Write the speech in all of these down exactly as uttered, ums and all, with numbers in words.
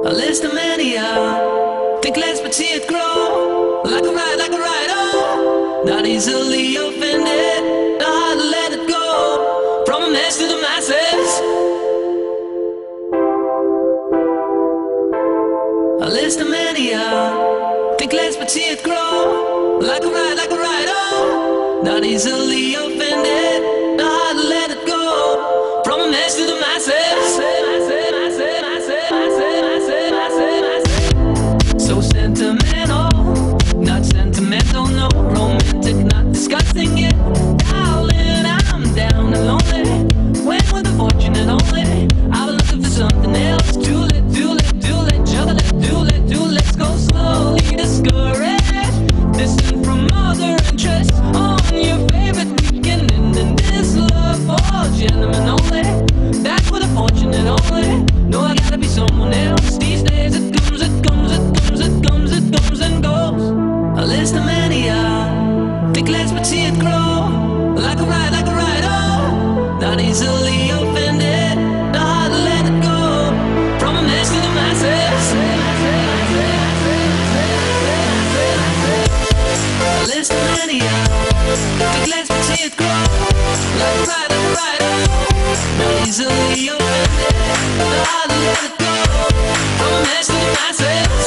A list of mania. Think less but see it grow. Like a ride, like a ride, oh. Not easily offended. Know how to let it go. From a mess to the masses. A list of mania. Think less but see it grow. Like a ride, like a ride, oh. Not easily offended. Know how to let it go. From a mess to the masses. So sentimental, not sentimental, no. Romantic, not discussing it. Darling, I'm down and lonely. When with the fortunate only, I was looking for something else. Too late, too late, too late, juggle it, too late, too late. Let's go slowly, discouraged. Distant from other interests. On your favorite weekend, and in this love for gentlemen only. That's for the fortunate only. No, I gotta be someone else. These days it comes, it comes, it comes, it comes, it comes and goes. A list of mania. Think less but see it grow. Like a ride, like a ride, oh. Not easily offended. Know how to let it go. From a mess to the masses. A list of mania. Think less but see it grow. Like a ride, like a ride, oh. Not easily offended. Know how to let it go. From a mess to the masses.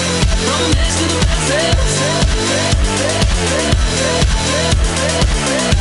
From next to the masses.